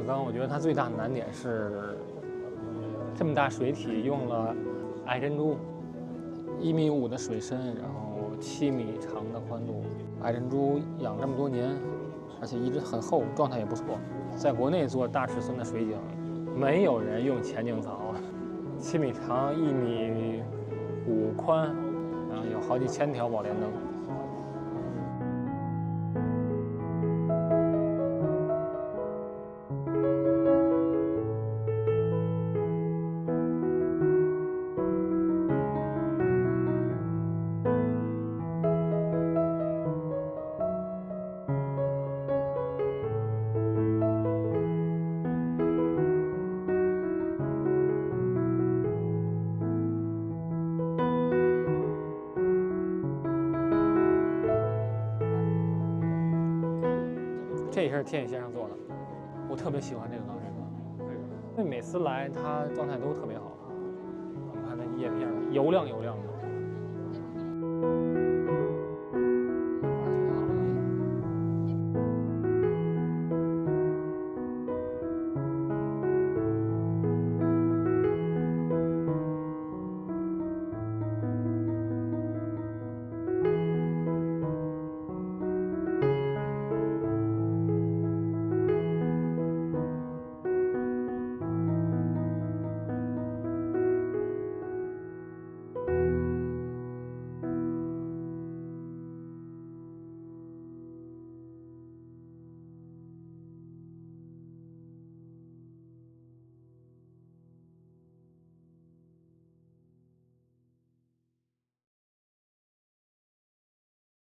缸，我觉得它最大的难点是这么大水体用了矮珍珠，1.5米的水深，然后7米长的宽度。矮珍珠养这么多年，而且一直很厚，状态也不错。在国内做大尺寸的水井，没有人用前井槽，7米长，1.5米宽，然后有好几千条宝莲灯。这也是天野先生做的，我特别喜欢这个钢山缸，因为每次来它状态都特别好。我们看那叶片油亮油亮的。